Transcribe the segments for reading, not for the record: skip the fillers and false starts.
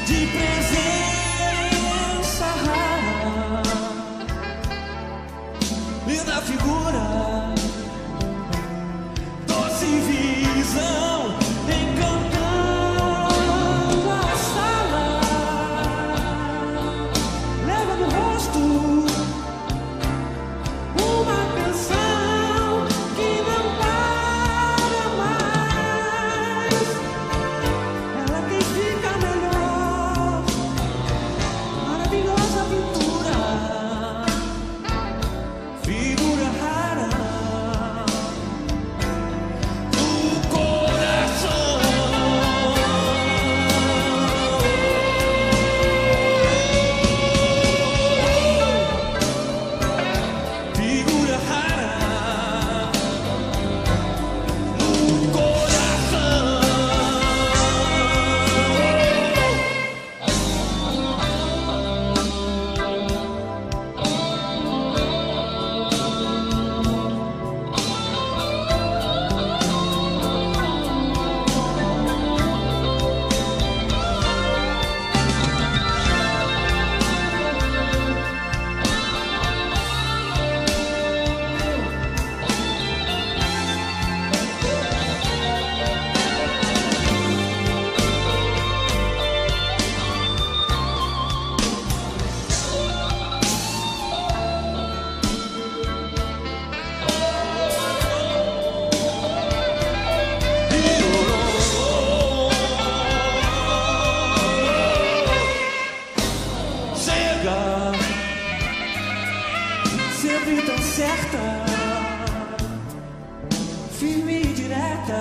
de presença rara, linda figura, doce visão, encantando a sala, leva no rosto uma canção que não para mais. Ela quem fica melhor, maravilhosa pintura, figura rara do coração. Figura rara no coração. Chega, sempre tão certa, firme e direta,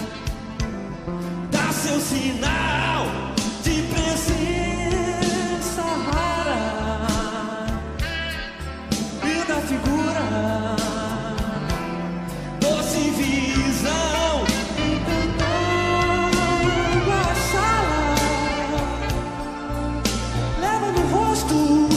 dá seu sinal de presença rara, linda figura, doce visão, encantando a sala, leva no rosto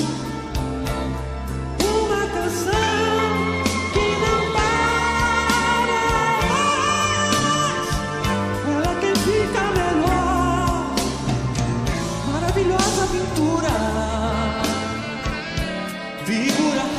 uma canção que não para mais. Ela quem fica melhor, maravilhosa pintura, figura